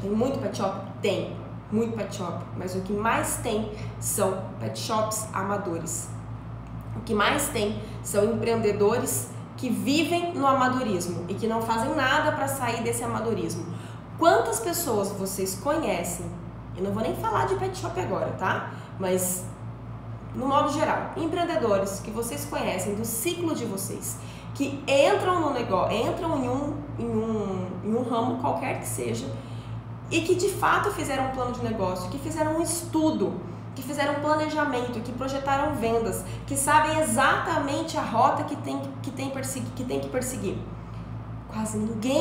Tem muito pet shop? Tem, muito pet shop, mas o que mais tem são pet shops amadores. O que mais tem são empreendedores que vivem no amadorismo e que não fazem nada para sair desse amadorismo. Quantas pessoas vocês conhecem, eu não vou nem falar de pet shop agora, tá? Mas no modo geral, empreendedores que vocês conhecem do ciclo de vocês, que entram no negócio, entram em um ramo qualquer que seja, e que de fato fizeram um plano de negócio, que fizeram um estudo, que fizeram um planejamento, que projetaram vendas, que sabem exatamente a rota que tem que perseguir. Quase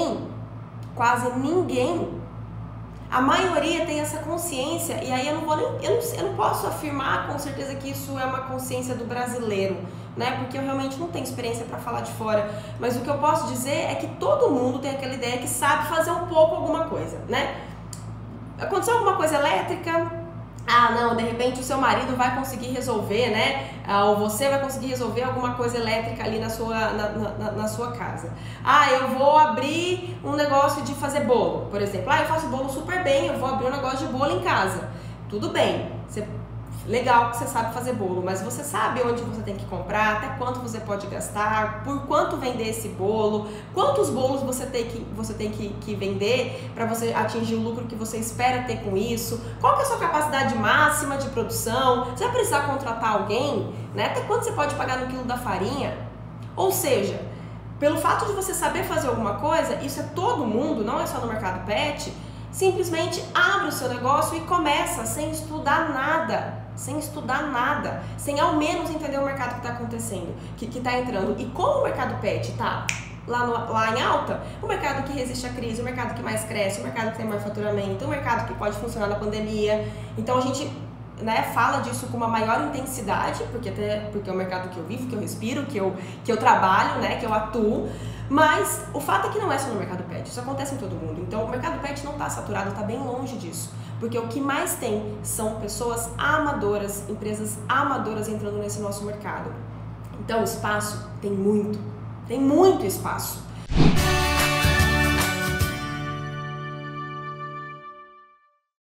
ninguém. A maioria tem essa consciência, e aí eu não posso afirmar com certeza que isso é uma consciência do brasileiro, né? Porque eu realmente não tenho experiência para falar de fora, mas o que eu posso dizer é que todo mundo tem aquela ideia que sabe fazer um pouco alguma coisa, né? Aconteceu alguma coisa elétrica, não, de repente o seu marido vai conseguir resolver, né? Ou você vai conseguir resolver alguma coisa elétrica ali na sua casa. Eu vou abrir um negócio de fazer bolo, por exemplo. Eu faço bolo super bem, eu vou abrir um negócio de bolo em casa. Tudo bem, legal que você sabe fazer bolo, mas você sabe onde você tem que comprar, até quanto você pode gastar, por quanto vender esse bolo, quantos bolos você tem que vender para você atingir o lucro que você espera ter com isso, qual que é a sua capacidade máxima de produção, você vai precisar contratar alguém, né? Até quanto você pode pagar no quilo da farinha. Ou seja, pelo fato de você saber fazer alguma coisa, isso é todo mundo, não é só no mercado pet, simplesmente abre o seu negócio e começa sem estudar nada, sem ao menos entender o mercado que está acontecendo, que está entrando. E como o mercado pet está lá em alta, o mercado que resiste à crise, o mercado que mais cresce, o mercado que tem maior faturamento, o mercado que pode funcionar na pandemia, então a gente, né, fala disso com uma maior intensidade, porque é o mercado que eu vivo, que eu respiro, que eu trabalho, né, que eu atuo. Mas o fato é que não é só no mercado pet, isso acontece em todo mundo. Então o mercado pet não está saturado, está bem longe disso. Porque o que mais tem são pessoas amadoras, empresas amadoras entrando nesse nosso mercado. Então o espaço tem muito espaço.